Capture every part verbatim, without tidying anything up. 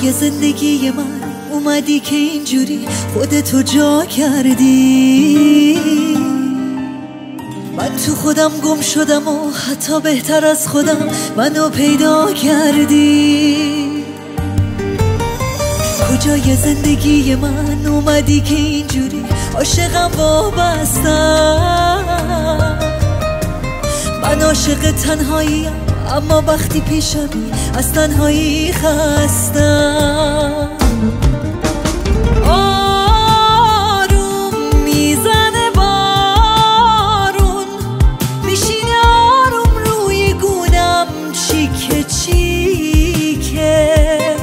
کجای زندگی من اومدی که اینجوری خودتو جا کردی؟ من تو خودم گم شدم و حتی بهتر از خودم منو پیدا کردی. کجای زندگی من اومدی که اینجوری عاشقم وابستم؟ من عاشق تنهاییم اما وقتی پیشمی از تنهایی خستم. آروم میزنه بارون، میشینه آروم روی گونم چیکه چیکه.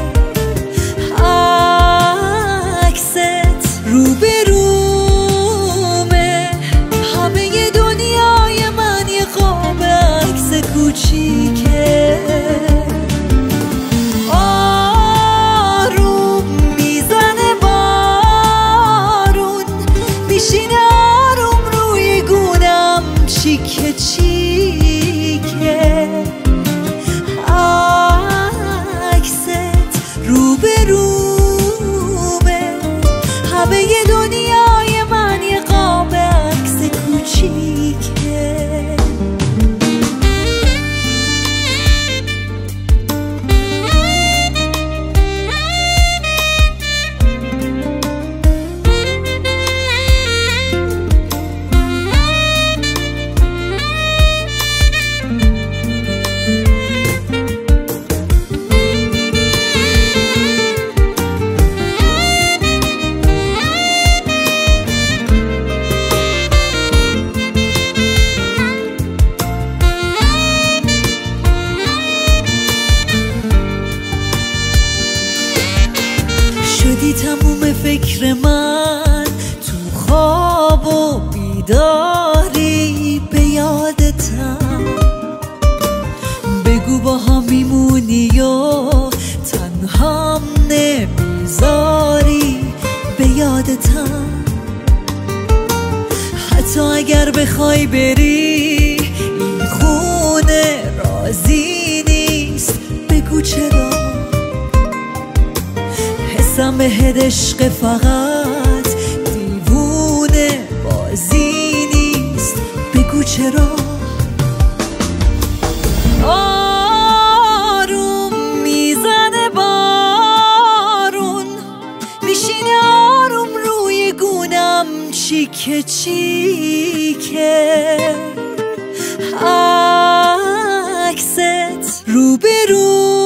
عکست رو به رومه، همه دنیای من یه قاب عکس کوچیکه. آروم میزنه بارون، میشینه آروم روی گونم چیکه چیکه. عکست رو به رومه، همه دنیای من یه قاب عکس کوچیکه. شدی تموم فکر من، تو خواب و بیداری به یادتم. بگو با هم میمونی و تنهام نمیذاری به یادتم. حتی اگر بخوای بری این خونه راضی نیست، بگو چرا. حسم بهت عشق فقط دیوونه بازی نیست، بگو چرا. آروم میزنه بارون، میشینه آروم روی گونم چیکه چیکه. عکست رو به رو